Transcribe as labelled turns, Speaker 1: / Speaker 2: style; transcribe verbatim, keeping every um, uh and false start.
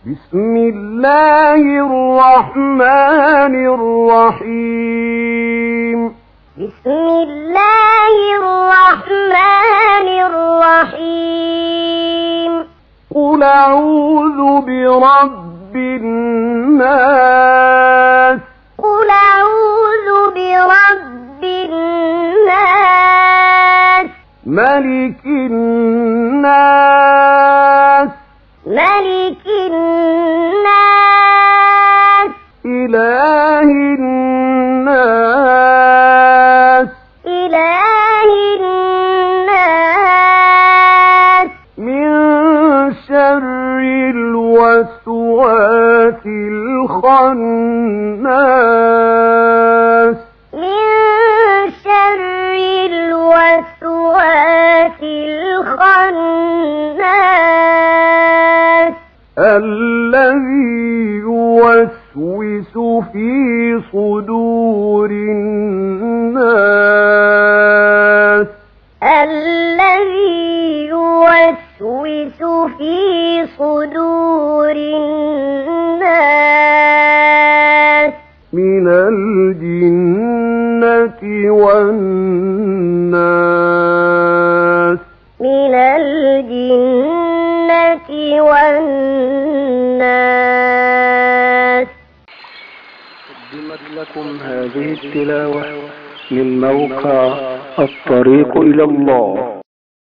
Speaker 1: بسم الله الرحمن الرحيم
Speaker 2: بسم الله الرحمن الرحيم
Speaker 1: قل أعوذ برب الناس
Speaker 2: قل أعوذ برب الناس
Speaker 1: ملك الناس
Speaker 2: ملك الناس
Speaker 1: إله الناس
Speaker 2: إله الناس
Speaker 1: من شر الوسواس الخناس
Speaker 2: من شر الوسواس الخناس
Speaker 1: الذي يوسوس في صدور الناس
Speaker 2: الذي يوسوس في صدور الناس
Speaker 1: من الجنة والناس
Speaker 2: من الجنة والناس.
Speaker 3: قدمت لكم هذه التلاوة من موقع الطريق إلى الله.